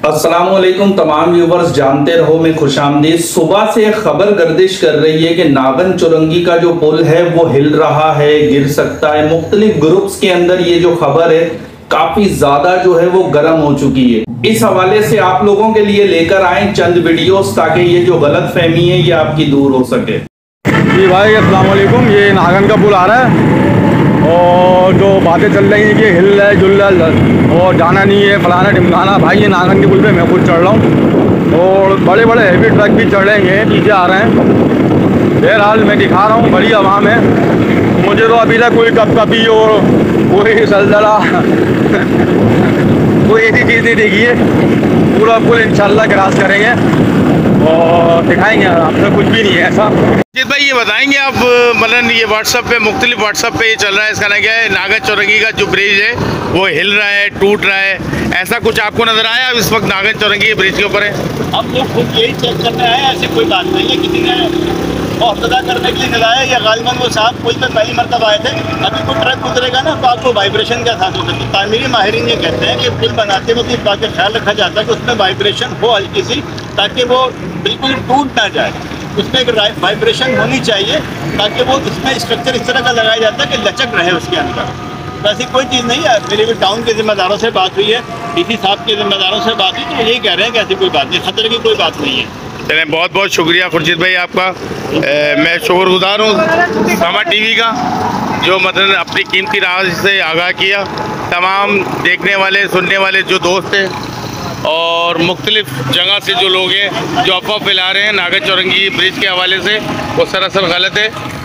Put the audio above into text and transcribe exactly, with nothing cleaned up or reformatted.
अस्सलामुअलैकुम तमाम व्यूवर्स, जानते रहो मैं खुशामदीद। सुबह से एक खबर गर्दिश कर रही है कि नागन चुरंगी का जो पुल है वो हिल रहा है, गिर सकता है। मुख्तलिफ ग्रुप्स के अंदर ये जो खबर है काफी ज्यादा जो है वो गर्म हो चुकी है। इस हवाले से आप लोगों के लिए लेकर आए चंद वीडियोस ताकि ये जो गलत फहमी है ये आपकी दूर हो सके। जी भाई अस्सलाम वालेकुम। ये नागन का पुल आ रहा है और जो बातें चल रही हैं कि हिल रहा है जुल रहा है और जाना नहीं है फलाना ढिमकाना। भाई ये नागन के पुल पे मैं खुद चढ़ रहा हूँ और बड़े बड़े हैवी ट्रक भी चढ़ रहे हैं, नीचे आ रहे हैं। बहरहाल मैं दिखा रहा हूँ, बड़ी आवाम है। मुझे तो अभी तक कोई कपकपी और कोई सलसला कोई ऐसी चीज़ नहीं देखी है। पूरा पुल इंशाल्लाह क्रॉस करेंगे और दिखाएंगे, आपसे कुछ भी नहीं है ऐसा। जी भाई ये बताएंगे आप, मतलब ये व्हाट्सअप पे मुख्तलिफ व्हाट्सअप पे ये चल रहा है, इसका ना क्या है, नागन चुरंगी का जो ब्रिज है वो हिल रहा है, टूट रहा है, ऐसा कुछ आपको नजर आया? अब इस वक्त नागन चुरंगी के ब्रिज के ऊपर है। अब लोग खुद यही चेक करने आए, ऐसी कोई बात नहीं है। किसी ने मुआवजा करने के लिए लगाया या गालिबन वो साहब पुल पे पहली मरतब आए थे। अभी कोई ट्रक गुजरेगा ना तो आपको वाइब्रेशन का एहसास होता है। तो तामीरी माहिरीन ये कहते हैं कि पुल बनाते वक्त इस बात का ख्याल रखा जाता है कि उसमें वाइब्रेशन हो हल्की सी, ताकि वो बिल्कुल टूट ना जाए। उसमें एक वाइब्रेशन होनी चाहिए ताकि वो इसमें स्ट्रक्चर इस तरह का लगाया जाता है कि लचक रहे उसके अंदर। तो ऐसी कोई चीज़ नहीं है। मेरी भी टाउन के जिम्मेदारों से बात हुई है, डीसी साहब के जिम्मेदारों से बात हुई, तो यही कह रहे हैं कि ऐसी कोई बात नहीं, खतरे की कोई बात नहीं है। चलें, बहुत बहुत शुक्रिया खुर्शीद भाई आपका। ए, मैं शुक्रगुजार हूँ सामा टीवी का, जो मतलब अपनी कीमती राय से आगाह किया। तमाम देखने वाले सुनने वाले जो दोस्त हैं और मुख्तलिफ जगह से जो लोग हैं जो अफवाह फैला रहे हैं नागन चुरंगी ब्रिज के हवाले से, वो सरासर गलत है।